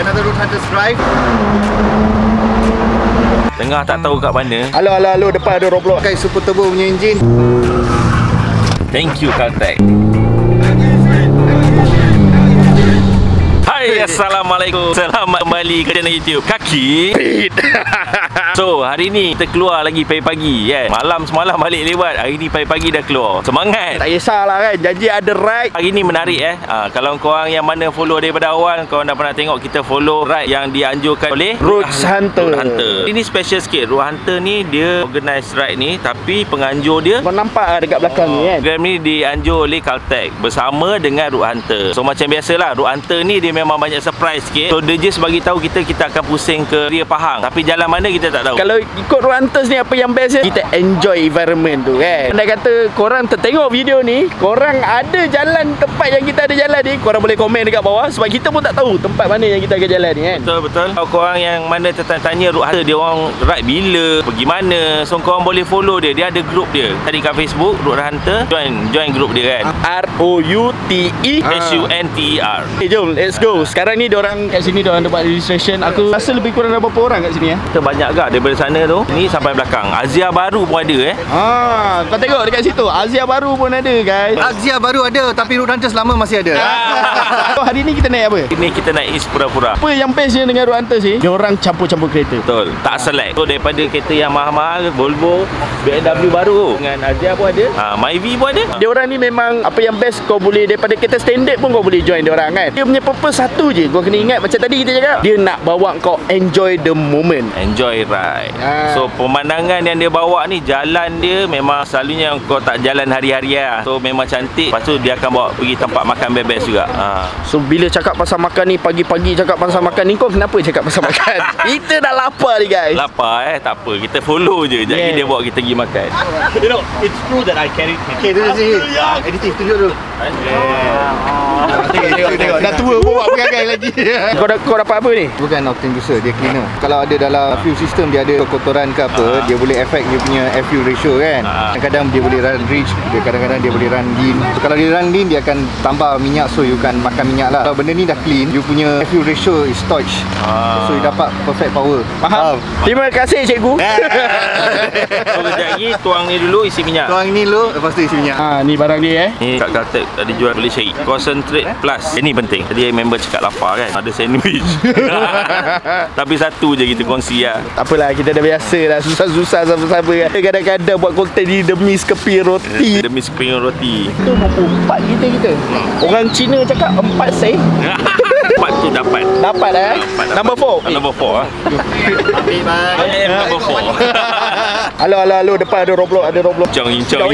Another Road Hunters drive. Tengah tak tahu kat mana. Halo, depan ada roadblock. Pakai super turbo punya enjin. Thank you Caltech. Hai, Assalamualaikum. Selamat kembali ke channel YouTube Kaki Pit. So, hari ni kita keluar lagi pagi-pagi kan. Malam semalam balik lewat. Hari ni pagi-pagi dah keluar. Semangat. Tak kisahlah kan, janji ada ride. Hari ni menarik kalau korang yang mana follow daripada awal, korang dah pernah tengok kita follow ride yang dianjurkan oleh Road Hunter. Ini special sikit. Road Hunter ni dia organize ride ni, tapi penganjur dia Kau nampak dekat belakang ni kan. program ni dianjur oleh Caltech bersama dengan Road Hunter. So macam biasalah, Road Hunter ni dia memang banyak surprise sikit. So dia just bagi tahu kita akan pusing ke Ria Pahang, tapi jalan mana kita tak tahu. Kalau ikut Road Hunters ni, apa yang best kita enjoy environment tu kan. Andai kata korang tertengok video ni, korang ada jalan tempat yang kita ada jalan ni, korang boleh komen dekat bawah, sebab kita pun tak tahu tempat mana yang kita akan jalan ni kan. Betul. Kalau korang yang mana tanya Road Hunter dia orang ride bila, pergi mana, so korang boleh follow dia. Dia ada group dia. Tadi kat Facebook Road Hunter, join group dia kan. ROUTE-HUNTER. Okay, jom let's go. Sekarang ni diorang kat sini, diorang ada buat registration. Aku rasa lebih kurang ada berapa orang kat sini Kita banyak gak daripada sana tu. Ni sampai belakang. Azia baru pun ada kau tengok dekat situ, Azia baru pun ada guys. Azia baru ada, tapi Road Hunters lama masih ada. So, hari ni kita naik apa? Ini kita naik East pura-pura. Apa yang bestnya dengan Road Hunters ni, diorang campur-campur kereta. Betul. Tak select. So daripada kereta yang mahal-mahal, Volvo, BMW baru dengan Azia pun ada. Myvi pun ada. Diorang ni memang apa yang best, kau boleh daripada kereta standard pun kau boleh join diorang kan. Dia punya purpose satu je, kau kena ingat macam tadi kita cakap, dia nak bawa kau enjoy the moment. Enjoy ride. So pemandangan yang dia bawa ni, jalan dia memang selalunya kau tak jalan hari-hari lah. So memang cantik. Lepas tu dia akan bawa pergi tempat makan best-best juga. So bila cakap pasal makan ni, pagi-pagi cakap pasal makan ni, kau kenapa cakap pasal makan? Kita dah lapar ni guys. Lapar tak apa. Kita follow je. Jadi dia bawa kita pergi makan. You know, it's true that I carried him. Okay, duduk sini. Editif, tunjuk dulu. Tengok dah tua pun buat pegangan lagi. Kau dapat apa ni? Bukan octane booster, dia cleaner. Kalau ada dalam fuel system, dia ada kotoran ke apa, dia boleh affect dia punya fuel ratio kan. Kadang-kadang dia boleh run rich, kadang-kadang dia boleh run lean. So, kalau dia run lean, dia akan tambah minyak, so you kan makan minyak lah. Kalau benda ni dah clean, you punya fuel ratio is touch. So you dapat perfect power. Faham? Terima kasih cikgu. So kejap lagi tuang ni dulu, isi minyak. Tuang ni dulu, lepas tu isi minyak. Ni barang dia Ni kat Caltech tadi jual, boleh cari Concentrate Plus. Ini penting. Tadi member cakap lapar kan, ada sandwich. Tapi satu je kita kongsi lah. Tak apalah, kita dah biasa dah, susah-susah sama-sama kan. Kadang-kadang buat konten ni demi sekeping roti. Demi sekeping roti. Itu nombor 4 kita. Orang Cina cakap 4 sen. 4 tu dapat. Dapat Number 4. Number 4 Ambil bang. Number 4. Halo, depan ada roadblock. Incong.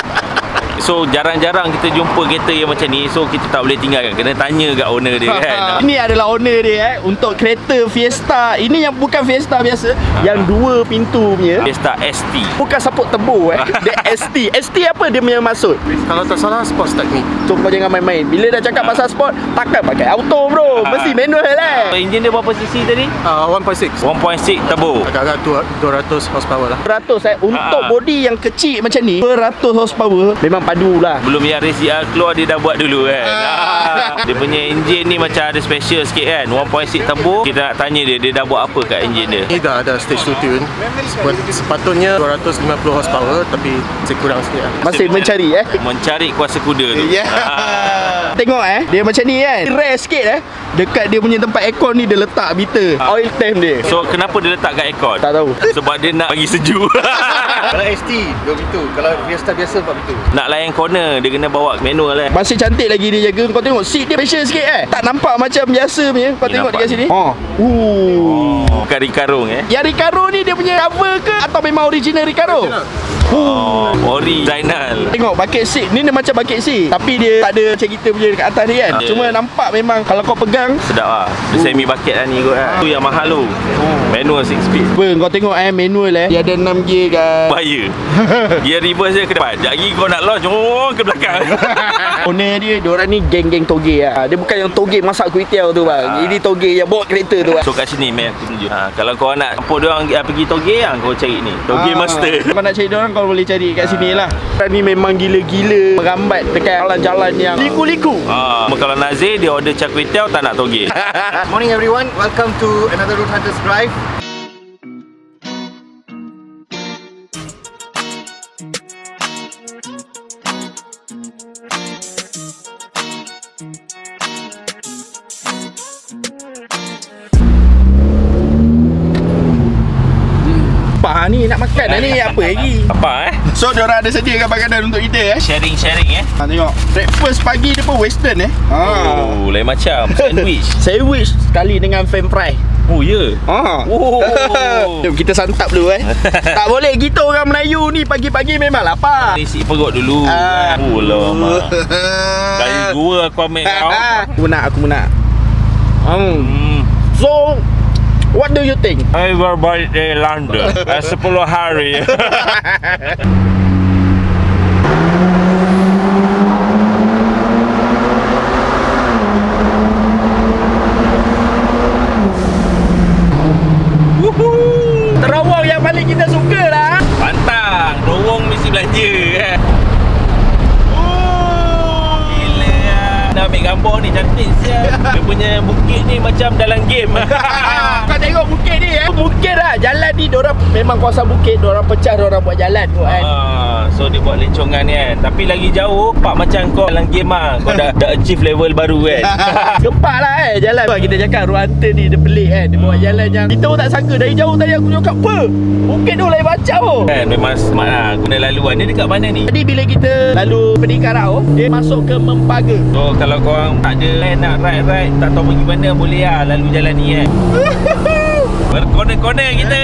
So jarang-jarang kita jumpa kereta yang macam ni. So kita tak boleh tinggalkan, kena tanya kat owner dia kan. Ini adalah owner dia untuk kereta Fiesta. Ini yang bukan Fiesta biasa, yang 2 pintu punya. Fiesta ST. Bukan support turbo Dia ST. ST apa dia punya maksud? Kalau tak salah, sports technique. So kau jangan main-main. Bila dah cakap pasal sport, takkan pakai auto bro. Mesti manual lah. Enjin dia berapa cc tadi? 1.6. 1.6 turbo. Agak-agak 200 horsepower lah. 100 untuk body yang kecil macam ni, 200 horsepower memang padu lah. Belum yang RCR keluar dia dah buat dulu kan. Dia punya enjin ni macam ada special sikit kan. 1.6 turbo. Kita nak tanya dia dah buat apa kat enjin dia. Ini dah ada stage 2 tune. Sepatutnya 250 horsepower, tapi masih kurang sikit lah. Masih mencari Mencari kuasa kuda tu. Tengok dia macam ni kan. Rare sikit dekat dia punya tempat aircon ni, dia letak meter oil temp dia. So kenapa dia letak kat aircon? Tak tahu. Sebab dia nak bagi sejuk. Kalau ST 2 pintu, kalau Fiesta biasa 4 pintu. Nak layan corner, dia kena bawa manual Masih cantik lagi dia jaga. Kau tengok seat dia special sikit Tak nampak macam biasa punya. Kau tengok dekat sini. Bukan Recaro Yang Recaro ni dia punya cover ke atau memang original Recaro? Ori Zainal. Tengok bucket seat ni, dia macam bucket seat, tapi dia tak ada macam kita punya dekat atas ni kan. Cuma nampak memang kalau kau pegang sedap lah. Dia semi bucket lah ni kot lah. Tu yang mahal tu. Manual 6 speed. Kau tengok manual dia ada 6 gear kan. Bahaya. Gear reverse dia ke depan. Sekejap lagi kau nak launch ke belakang. Owner diorang ni geng-geng toge lah. Dia bukan yang toge masak kuih tiaw tu bang. Ini toge yang bawa kereta tu bang. So kat sini meh aku tunjuk. Kalau kau nak campur diorang pergi toge, kau cari ni toge master. Kau nak cari diorang, kau boleh cari kat sini lah. Ni memang gila-gila merambat dekat jalan-jalan yang liku-liku satu. Kalau Nazir dia order char kway teow tak nak toge. Morning everyone, welcome to another Road Hunters Drive. Apa ni nak makan dah ni? Apa lagi? Apa So diorang ada sediakan makanan untuk kita Sharing Tengok breakfast pagi dia pun western Oh, lain macam sandwich. Sandwich sekali dengan french fry. Oh ya. Jom kita santap dulu Tak boleh kita orang Melayu ni pagi-pagi memang lapar. Isi perut dulu. Oh lama. Kali dua aku ambil kau. Aku nak. So what do you think? I baru balik dari London 10 hari. Terowong yang paling kita suka lah. Pantang, terowong mesti belanja Gila nak ambil gambar ni cantik siap. Dia punya bukit ni macam dalam game. Kau tengok bukit ni Bukit lah. Jalan ni diorang memang kawasan bukit. Diorang pecah, diorang buat jalan tu kan. So dia buat lencongan ni kan. Tapi lagi jauh pak macam kau dalam game lah. Kau dah achieve level baru kan. Gempak lah jalan. Kita cakap Road Hunter ni dia pelik kan. Dia buat jalan yang kita pun tak sangka. Dari jauh tadi aku cakap apa? Bukit tu lain macam pun Kan memang smart lah. Guna laluan dia dekat mana ni? Jadi bila kita lalu Peningkarau, dia masuk ke Mempaga. So kalau korang tak ada nak ride tak tahu pergi mana, boleh lah lalu jalan ni kan. Berkona-kona kita.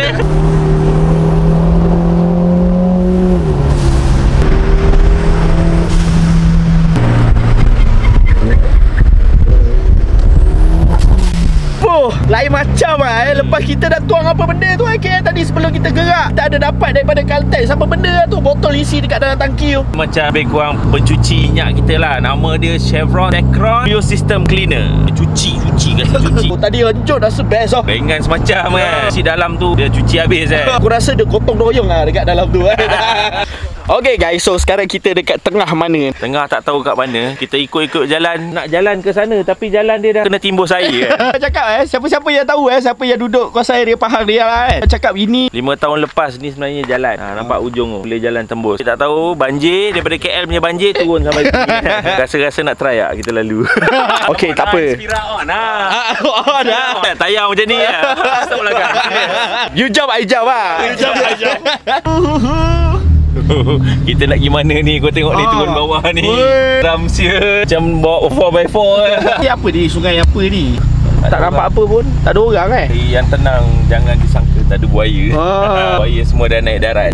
Lain macam lah Lepas kita dah tuang apa benda tu tadi sebelum kita gerak, kita ada dapat daripada Caltex apa benda tu, botol isi dekat dalam tangki tu. Macam lebih kurang pencuci minyak kita lah. Nama dia Chevron Techron Fuel System Cleaner. Cuci Tadi lanjut rasa best Bengan semacam kan. Si dalam tu dia cuci habis Aku rasa dia gotong royong lah dekat dalam tu Okay guys, so sekarang kita dekat tengah mana? Tengah tak tahu kat mana. Kita ikut-ikut jalan. Nak jalan ke sana tapi jalan dia dah kena timbus air Cakap siapa-siapa yang tahu siapa yang duduk kawasan area Pahang dia lah cakap ini 5 tahun lepas ni sebenarnya jalan. Nampak ujung tu boleh jalan tembus. Kita tak tahu banjir daripada KL punya banjir turun sampai sini. Rasa-rasa nak try lah kita lalu. Okay, tak apa. Inspira on lah. Tayang macam ni lah. Masuk belakang. You jump, I jump lah. Kita nak pergi mana ni? Kau tengok ni turun bawah ni. Ramsia macam bawa 4x4 Ni apa ni? Sungai apa ni? Tak nampak apa pun. Tak ada orang Yang tenang, jangan disangka tak ada buaya. Buaya semua dah naik darat.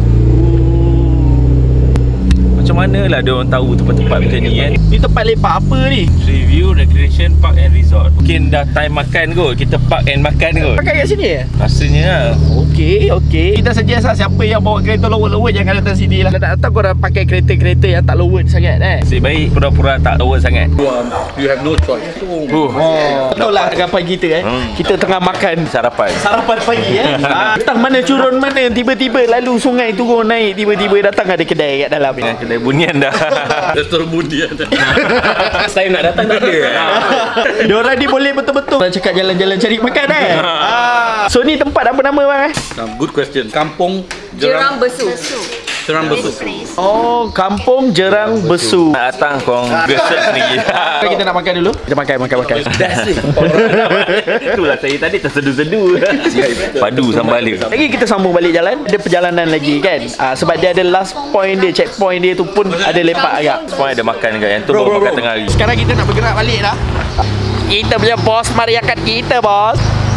Macam mana lah dia orang tahu tempat-tempat macam ni kan? Ni tempat lepak apa ni? Review Recreation Park and Resort. Mungkin dah time makan kot. Kita park and makan kot. Pakai kat sini Rasanya lah. Okey. Kita suggest lah siapa yang bawa kereta lower-lower jangan datang sini lah. Tak datang korang pakai kereta-kereta yang tak lower sangat Nasib baik pura-pura tak lower sangat. You have no choice. Betul lah dengan pagi kita kita tengah makan Sarapan pagi Entah mana curun mana tiba-tiba lalu sungai turun naik, tiba-tiba datang ada kedai kat dalam ni. Kedai bunian dah. Restoran bunian dah. Saya nak datang tak ada. Diorang ni boleh betul-betul nak cakap jalan-jalan cari makan So ni tempat apa nama bang Good question. Kampung Jerang Besu. Jerang Besu. Oh, Kampung Jerang Besu. Nak datang korang research sendiri. Kita nak makan dulu. Kita makan. Best ni. Itulah saya tadi tersedu-sedu. Padu sambal dia. Lagi kita sambung balik jalan. Ada perjalanan lagi kan sebab dia ada last point dia, checkpoint dia tu pun ada lepak agak. Semua ada makan kat yang tu baru makan tengah hari. Sekarang kita nak bergerak balik dah. Kita punya bos mari angkat kita bos.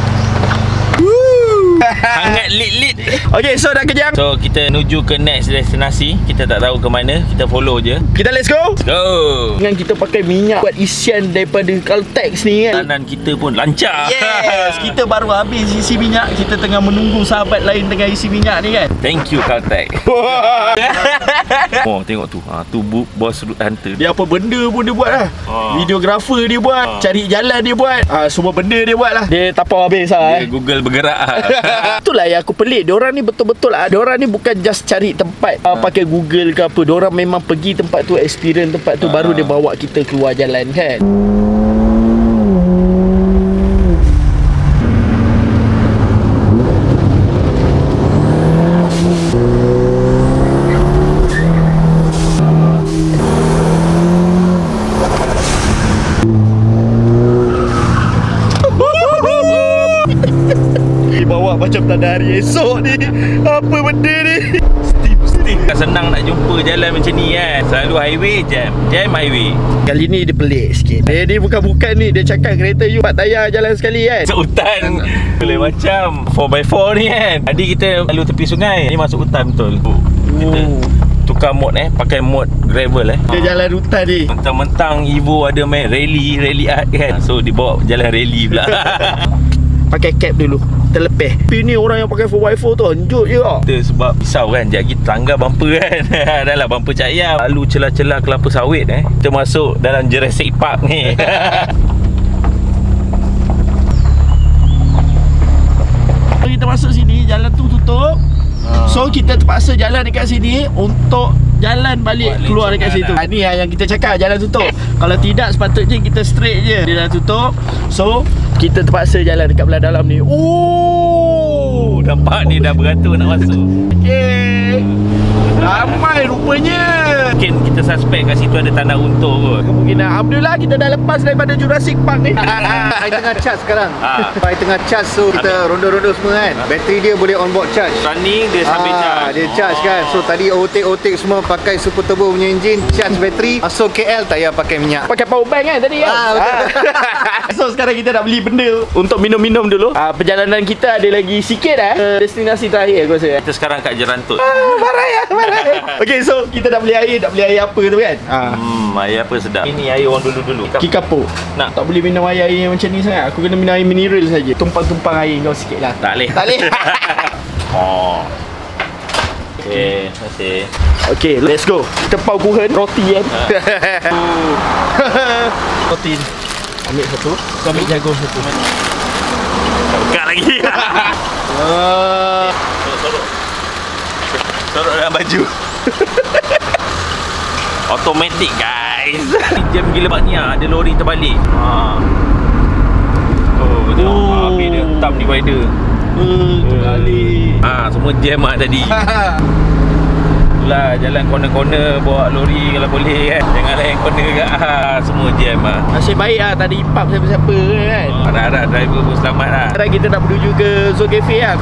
Hangat lit. Okay, so dah kejang. So kita menuju ke next destinasi. Kita tak tahu ke mana. Kita follow je. Kita let's go. Go. Dengan kita pakai minyak buat isian daripada Caltex ni kan. Kanan kita pun lancar. Yes. Kita baru habis isi minyak. Kita tengah menunggu sahabat lain tengah isi minyak ni kan. Thank you Caltex. Oh tengok tu. Tu bos Road Hunter. Dia apa benda pun dia buat lah. Videographer dia buat, cari jalan dia buat, semua benda dia buat lah. Dia tapau habis lah Dia Google bergerak. Itulah yang aku pelik. Diorang ni betul-betul diorang ni bukan just cari tempat pakai Google ke apa. Diorang memang pergi tempat tu, experience tempat tu, baru dia bawa kita keluar jalan kan. Bawa macam tak ada hari esok ni. Apa benda ni? Steve senang nak jumpa jalan macam ni kan. Selalu highway jam highway. Kali ni dia pelik sikit. Dia ni bukan ni. Dia cakap kereta you 4 tayar jalan sekali kan. Masuk hutan. Boleh macam 4x4 ni kan. Tadi kita lalu tepi sungai, ni masuk hutan betul. Kita tukar mod pakai mod gravel Dia jalan hutan ni. Mentang-mentang Evo ada main rally art kan. So dibawa jalan rally pula. Pakai cap dulu, terlepeh. Tapi ni orang yang pakai 4x4 tu anjut je lah. Kita sebab pisau kan, sekejap lagi teranggar bumper kan. Dah lah bumper cahaya. Lalu celah-celah kelapa sawit kita masuk dalam Jurassic Park ni. Kita masuk sini, jalan tu tutup. So kita terpaksa jalan dekat sini untuk jalan balik keluar dekat situ. Ni yang kita cakap, jalan tutup. Kalau tidak sepatutnya kita straight je. Dia dah tutup. So kita terpaksa jalan dekat belah dalam ni. Oh, nampak ni dah beratur nak masuk. Okay, ramai rupanya. Mungkin kita suspect kat situ ada tanda runtuh kot. Kemungkinan. Alhamdulillah kita dah lepas daripada Jurassic Park ni. Saya tengah charge sekarang. Saya tengah charge, so kita ronda-ronda semua kan. Bateri dia boleh on board charge. Running dia sambil charge. Dia charge kan. So tadi overtake semua pakai super turbo punya enjin, charge bateri. Masuk KL tak payah pakai minyak. Pakai power bank kan tadi kan. So sekarang kita nak beli benda untuk minum-minum dulu. Perjalanan kita ada lagi sikit destinasi terakhir aku rasa. Kita sekarang kat Jerantut. Marah. Okay, so kita dah beli air apa tu kan. Air apa sedap. Ini air orang dulu-dulu. Kikapo. Nak tak boleh minum air macam ni sangat. Aku kena minum air mineral saja. Tumpang-tumpang air kau sikit lah. Tak boleh. Tak boleh. Okay, terima kasih. Okay, let's go. Kita pau kuhen roti kan. Roti ni ambil satu, kau ambil jagung satu. Buka lagi. Sorok dalam baju. Automatic guys. Jam gila baknya, ada lori terbalik. Betul. Habis dia tam divider. Terbalik. Semua jam tadi. Itulah jalan corner-corner bawa lori kalau boleh kan. Jangan lain corner kat semua jam Nasib baik tadi impap siapa-siapa kan. Harap-harap driver pun selamat lah. Sekarang kita nak menuju ke Zoo Cafe lah.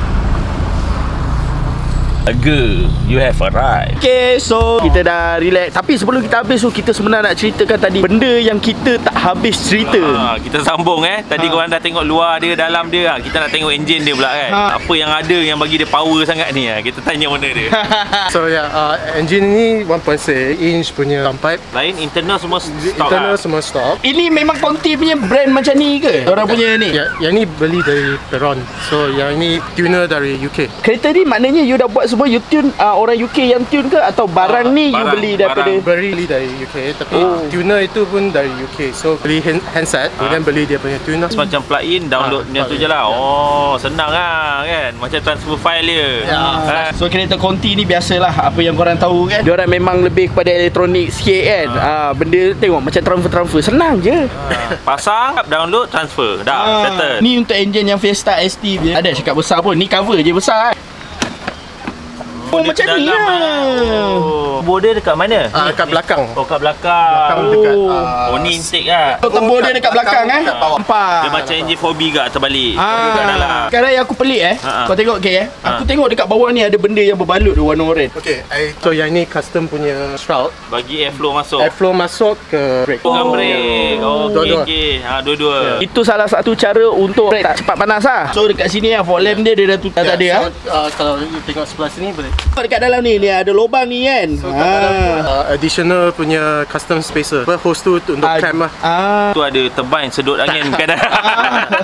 Girl, you have arrived. Okay, so kita dah relax. Tapi sebelum kita habis, so kita sebenarnya nak ceritakan tadi benda yang kita tak habis cerita. Kita sambung Tadi korang dah tengok luar dia, dalam dia. Kita nak tengok enjin dia pula kan. Apa yang ada yang bagi dia power sangat ni Kita tanya mana dia. So engine ni 1.6 inch punya downpipe. Lain internal semua stock. Internal semua stock. Ini memang Conti punya brand macam ni ke? Orang punya ni? Yang ni beli dari Peron. So yang ni tuner dari UK. Kereta ni maknanya you dah buat semua, you tune orang UK yang tune ke? Atau barang ni you beli daripada? Beli dari UK. Tapi tuner itu pun dari UK. So beli handset, kemudian beli dia punya tuner. Macam plug-in, download dia tu je lah. Senang lah kan. Macam transfer file dia. So kereta Conti ni biasalah, apa yang korang tahu kan, diorang memang lebih kepada elektronik sikit kan. Benda tengok macam transfer senang je. Pasang, download, transfer. Dah, settle. Ni untuk enjin yang Fiesta ST je. Ada cakap besar pun. Ni cover je besar kan. Macam ni lah. Border dekat mana? Dekat belakang. Kat belakang. Dekat ni intake lah. Tembur dia dekat belakang nampak. Dia macam enjin 4B kat terbalik. Kat dalam. Sekarang yang aku pelik kau tengok Aku tengok dekat bawah ni ada benda yang berbalut tu warna oranye. Okay, so yang ni custom punya shroud. Bagi airflow masuk. Airflow masuk ke brake. Brake. Okay. Dua-dua. Itu salah satu cara untuk brake tak cepat panas lah. So dekat sini fog lamp dia dah tak ada. Kalau you tengok sebelah sini boleh. Dekat dalam ni ada lubang ni kan. So additional punya custom spacer. Hose tu untuk clamp lah. Tu ada turbine sedut angin kadang.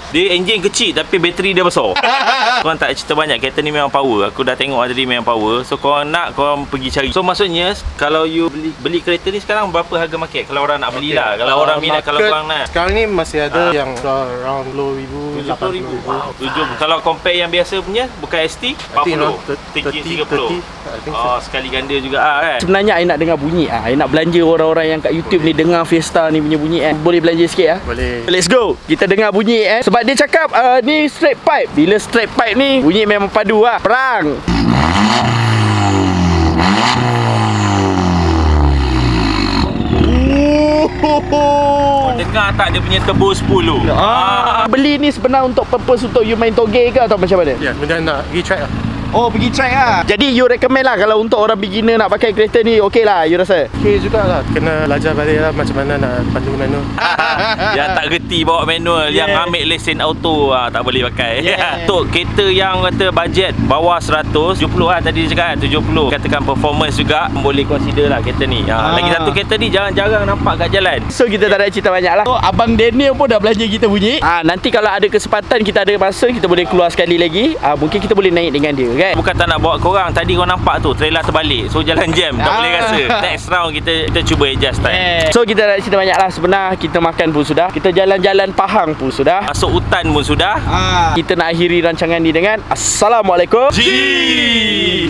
Dia enjin kecil tapi bateri dia besar. Korang tak cerita banyak, kereta ni memang power. Aku dah tengok tadi memang power. So korang nak, korang pergi cari. So maksudnya kalau you beli kereta ni sekarang berapa harga market? Kalau orang nak belilah. Kalau orang minat, kalau korang nak. Sekarang ni masih ada yang around 70,000, 70,000. Kalau compare yang biasa punya, bukan ST, 40, 30. Oh, sekali ganda juga kan. Sebenarnya I nak dengar bunyi. I nak belanja orang-orang yang kat YouTube ni dengar Fiesta ni punya bunyi. Boleh belanja sikit? Boleh. Let's go. Kita dengar bunyi. Sebab dia cakap ni straight pipe. Bila straight pipe ni bunyi memang padu lah. Perang. Dengar tak dia punya tebus 10? Beli ni sebenar untuk purpose untuk you main toge ke atau macam mana? Ya, kemudian nak pergi track lah. Oh, pergi track lah. Jadi you recommend lah kalau untuk orang beginner nak pakai kereta ni, okey lah you rasa? Okay jugalah. Kena belajar balik lah macam mana nak pandu manual. Yang tak gerti bawa manual, yang ambil lesen auto tak boleh pakai. Untuk kereta yang kata bajet bawah 100, 70 lah tadi dia cakap 70. Katakan performance juga boleh consider lah kereta ni. Lagi satu kereta ni jarang-jarang nampak kat jalan. So kita tak ada cerita banyak lah. So, Abang Daniel pun dah belanja kita bunyi. Nanti kalau ada kesempatan, kita ada masa, kita boleh keluar sekali lagi. Mungkin kita boleh naik dengan dia kan? Bukan tak nak bawa korang. Tadi korang nampak tu trailer terbalik. So jalan jam. Tak boleh rasa. Next round kita cuba adjust time. So kita tak ada cerita banyak lah. Sebenar kita makan pun sudah, kita jalan-jalan Pahang pun sudah, masuk hutan pun sudah. Kita nak akhiri rancangan ni dengan Assalamualaikum.